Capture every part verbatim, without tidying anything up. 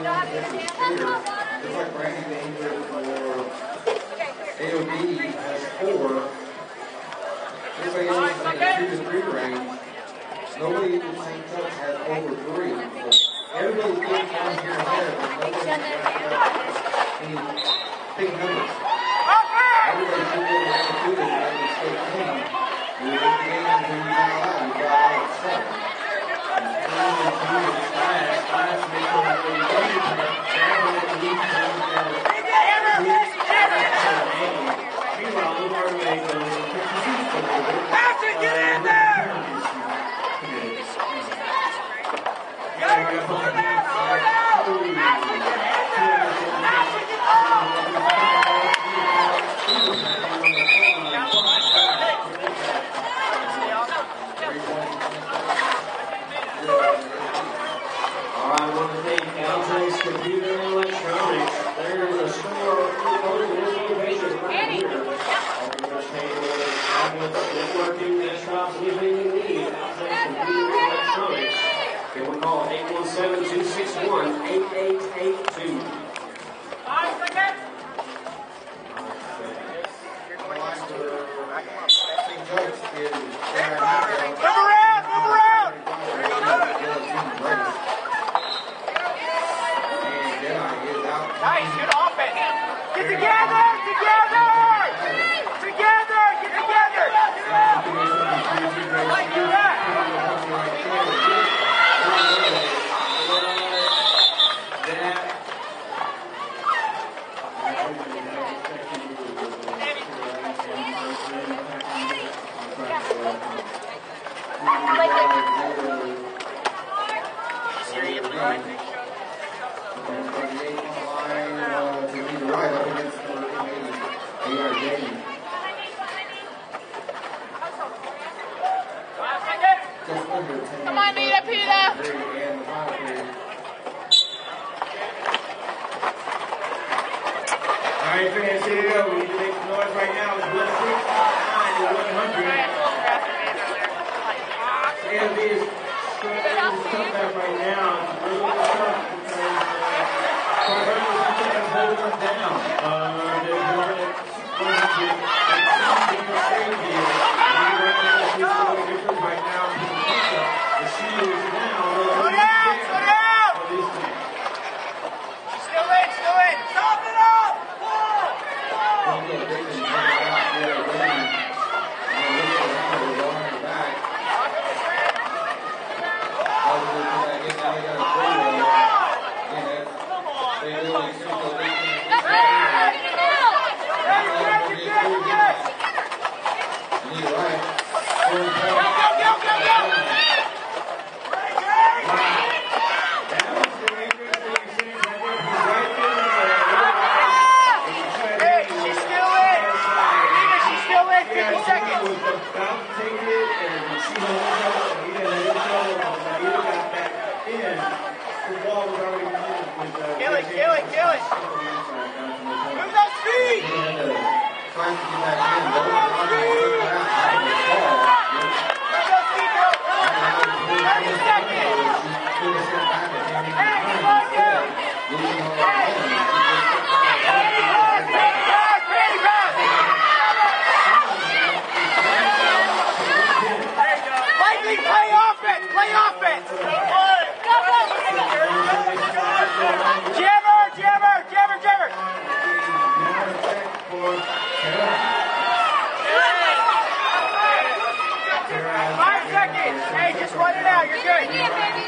Looks like Brandy Danger for A O D has four. Looks like it's in the two to three range. Nobody in Saint Chux has over three. So everybody's getting down here ahead, but nobody's got any big numbers. Everybody's still getting down to two to the state team. We're looking at the game until you got out. You got out at seven. Computer and electronics. There's a store close to this location right here. Networking, desktops, anything you need. Outside Computer and Electronics. Give them a call eight one seven, two six one, eight eight eight two. Five seconds. Move around, move around. Nice, good offense. Get together, together, together, get together. Like do that. Come on, Nita, Peter. All right, fans, here we go. We need to make some noise right now. It's one sixty-nine to one hundred. A M D is struggling to come back right now. It's really tough because uh, holding them down. Uh, they're going at one hundred. It's something crazy. Right now, the Seals now. Slow down, slow down. Still in, still in. Stop it up. Kill it, kill it, kill it. Move those feet. Move those feet. thirty seconds. Hey, come on, dude. Hey. Ready, pass. There you go. Lightning, play offense, play offense. Jammer, jammer, jammer, jammer. Five seconds. Hey, just run it out. You're good. Get ready.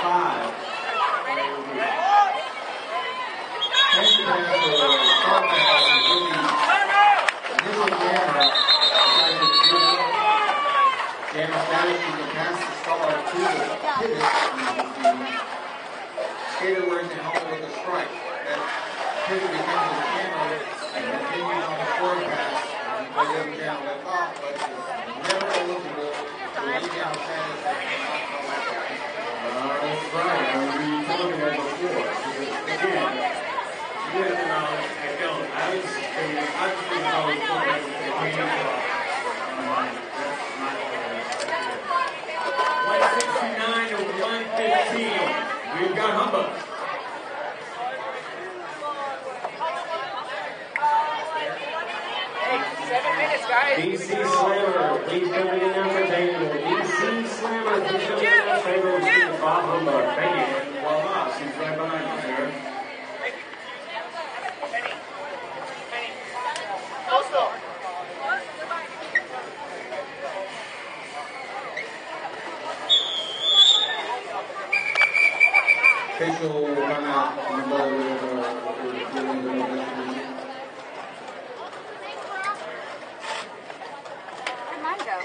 Jammer status, you can pass the star to the pivot. Skater wears it home with a strike. That pivot becomes a jammer and continues on the forward pass. And you play them down the top, but it's never eligible to lay down status. Uh, that's right. I was really telling you that before. Again, you have to know, I don't. I was thinking, I was thinking I was going to one sixty-nine to one fifteen. We've got Humboldt. Bob Humbug. Thank you. Voila, she's right behind you, sir. Official timeout. Where'd mine go?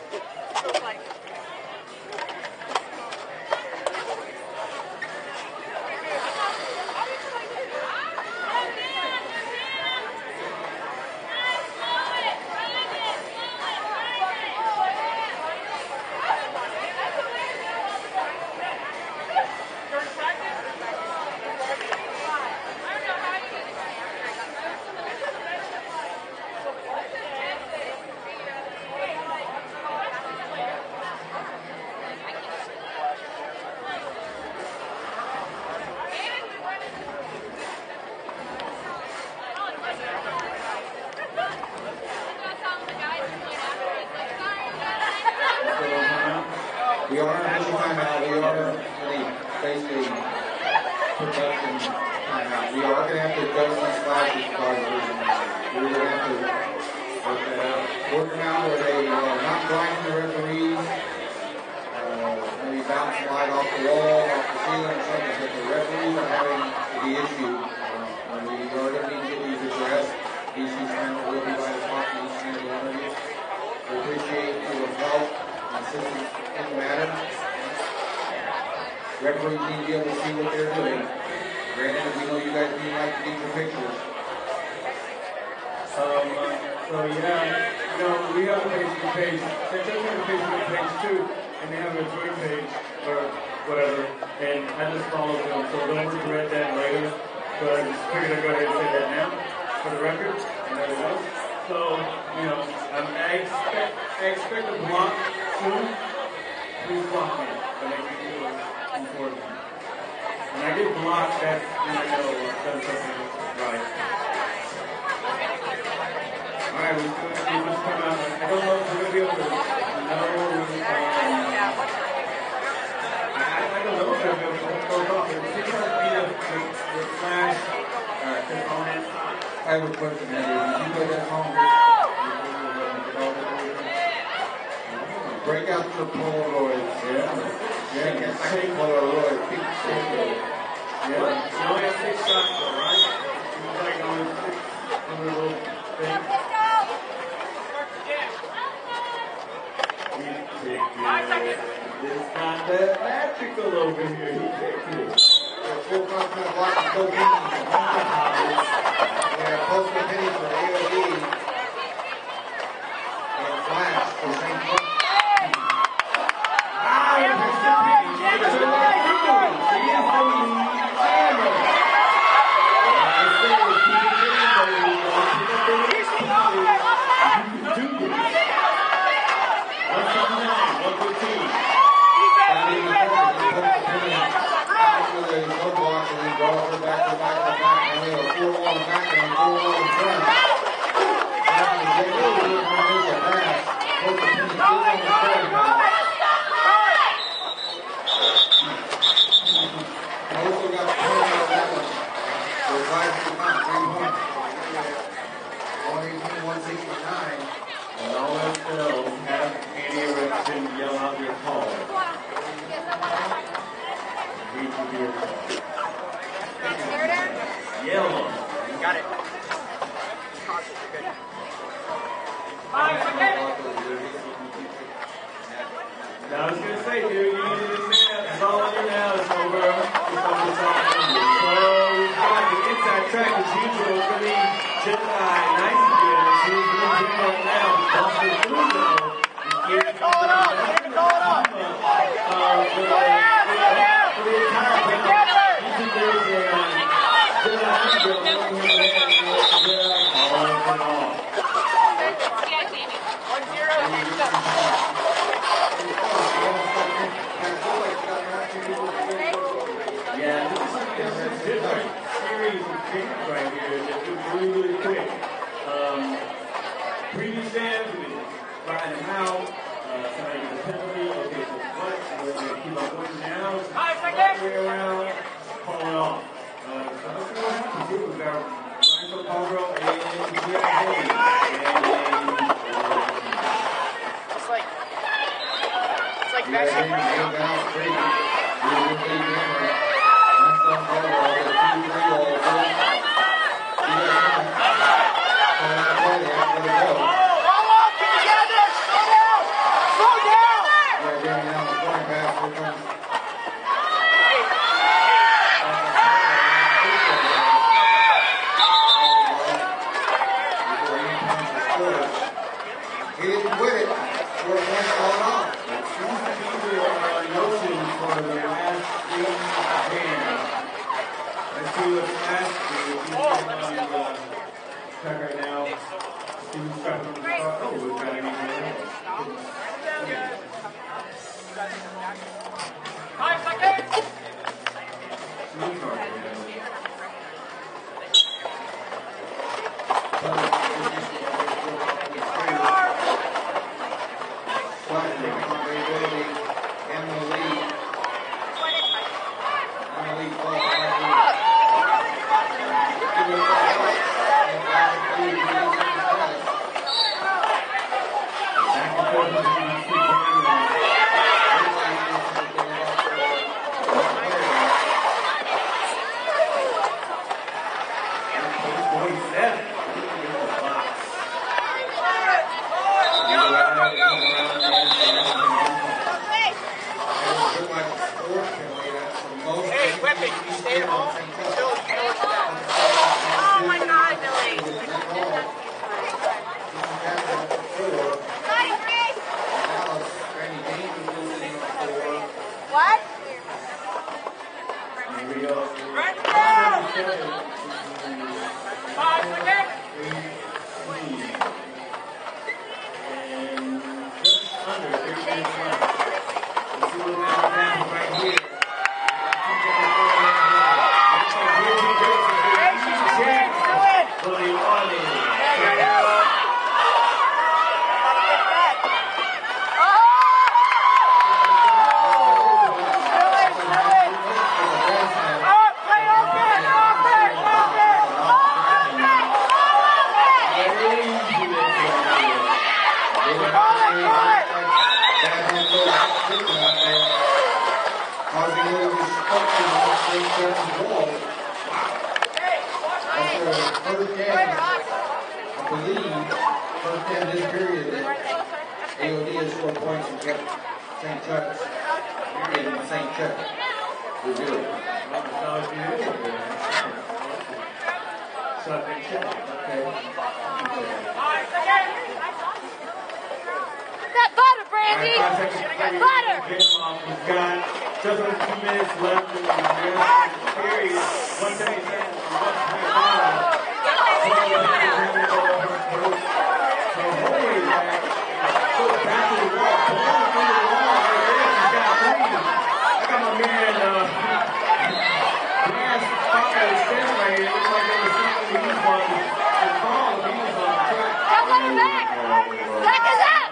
We are in official timeout. We are in a basically production timeout. We are going to have to adjust these flashes because we're going to have to work that out. Work them out where they are not blinding the referees, uh, maybe bouncing light off the wall, off the ceiling, or something. But the referees are having the issue. Uh, we are going to need to get these addressed. These issues handled will be by the top of each and every one of you. We appreciate your help and assistance in the matter. Referees need to be able to see what they're doing. Granted, we know you guys do like to get your pictures. Um, uh, so yeah, you know, we have a Facebook page. They just have a Facebook page too, and they have a Twitter page or whatever. And I just followed them, so don't regret that later. So I just figured I'd go ahead and say that now for the record. And there we go. So, you know, um, I expect I expect a block soon. Please block me. That makes me feel important. When I get blocked, that's when I know I've done something right. Alright, we're going to see what's coming out. I don't know if we're going to be able to know. Um, I, I don't know if we're going to be able to close off. It's going to be the, the, the flash uh, component. I have a question, Andrew. Did you play that song? Break out your Polaroids. Yeah. Yeah, you can take Polaroid. Yeah. You only have six shots though, right? You can take on a little thing. Five seconds. It's not that magical over here. He picked it. Full complement block and go pennies. Yeah, post the pennies for A O D. And flash for Saint Chux. Got it. Now, I was going to say, dude, you need to do that. It's all on you now. It's over. It's on the side. So, we've got the inside track as usual. It's going to be Jedi. Nice again. She's going to bring up now. Buster Bruno. Get it going up. Get it going up. Uh, for the, for the entire panel. You can do it on Jedi. Jedi. All in all. One zero. Yeah, this is, this is a different series of games right here that do really, really quick. Um, previous jams, we just find them out. Uh, somebody gets a penalty. Okay, so what? We're going to keep on going now. way around, pull it off. Uh, so let's see what happens here. We've got Ryan Pablo and G I J. It's like, it's like Yeah, bashing they right still now. got out straight. Really good big hammer. That's the ball. All the two, three ball. You got hammer. So that's the play. They have to let it go. Roll up, get together, slow down, slow down. Yeah, getting down the point pass. Here comes. He didn't quit it. Four points going on. That seems to be the uh, notion for the last eight hands. Let's see what's last. We're on the track right now. See who's got on the spot. Oh, we've got anything else. Five seconds. Smooth card, yeah. Oh my God, Billy. What? Here we go. Right down. Five seconds. And just under thirty minutes left. Let's see what's going to happen right here. Willie Ollie. Causing a little destruction on the first set of the ball. That's the first game, I believe, first game of this period that A O D has scored points and kept Saint Chux in Saint Chux. We do it. That butter, Brandy. Butter. We've got just under two minutes left in the period. One second chance from one point five. So holy that. Go back to the wall. Go back to the wall right there. She's got three. I got my man, uh, Glass Fire extended right here. It looks like they were something he was on the call. He was on the track. Don't let him back. Back is up.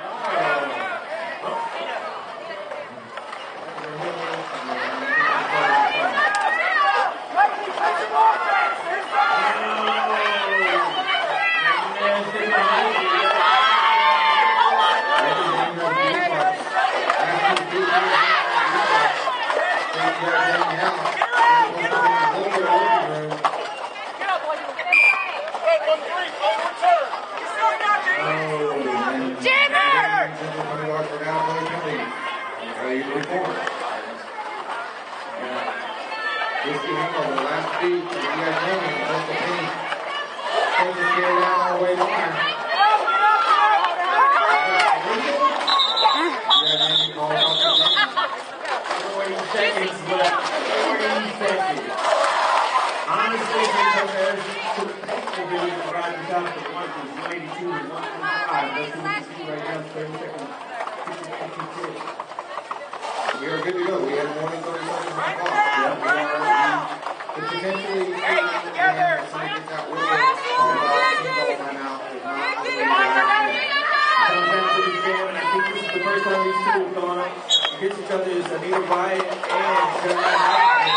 We are good to go. We have more than thirty seconds on the clock. Yeah, we are potentially Hey, get together. somebody gets out with it. Call it out. Team ball timeout. If not, I believe Sometimes in this game, and I think this is the first time these two have gone up against each other, is Anita Bryant and Sarah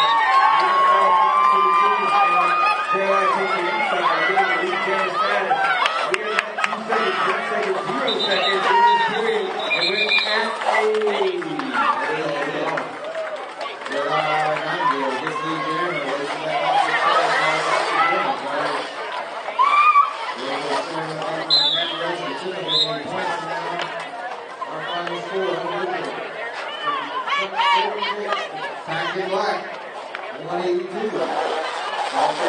one eighty-two. Also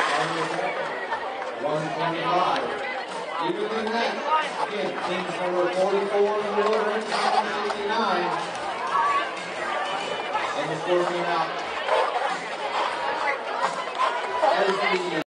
one twenty-five. Even in that, again, teams number forty-four and below, sixty-nine. And the score came out as the